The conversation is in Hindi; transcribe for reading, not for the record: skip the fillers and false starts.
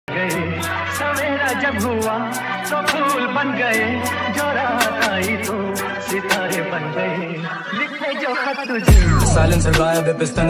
गए सवेरा जब हुआ तो फूल बन गए, जो रात आई तो सितारे बन गए, लिखे जो खत तुझे। साइलेंसर गायब है, पिस्टन